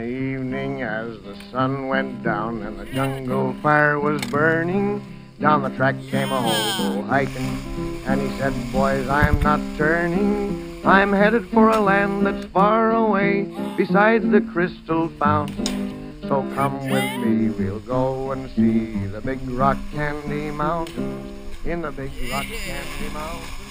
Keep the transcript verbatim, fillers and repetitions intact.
the evening as the sun went down and the jungle fire was burning, down the track came a hobo hiking, and he said, boys, I'm not turning. I'm headed for a land that's far away, beside the crystal fountain. So come with me, we'll go and see the big rock candy mountains, in the big rock candy mountains.